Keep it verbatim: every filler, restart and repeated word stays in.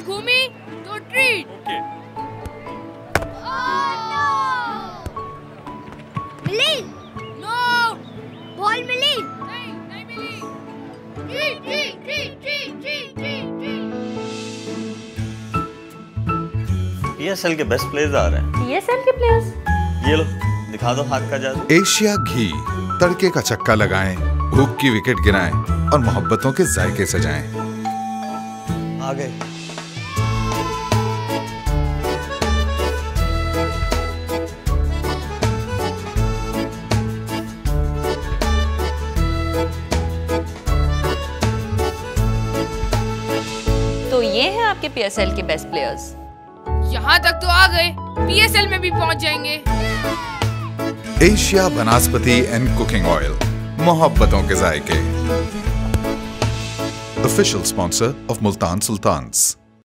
घूमी तो treat. Okay. मिली? नो। बॉल मिली? नहीं नहीं मिली। Treat treat treat treat treat treat. PSL के बेस्ट प्लेयर्स आ रहे हैं। पीएसएल के प्लेयर्स? ये लो, दिखा दो हाथ का जादू। एशिया घी, तड़के का चक्का लगाएं, भूख की विकेट गिराएं और मोहब्बतों के जायके सजाएं। आ गए। तो ये हैं आपके पीएसएल के बेस्ट प्लेयर्स। यहाँ तक तो आ गए, पीएसएल में भी पहुँच जाएंगे। एशिया वनस्पति एंड कुकिंग ऑयल, मोहब्बतों के जायके। Official sponsor of Multan Sultans.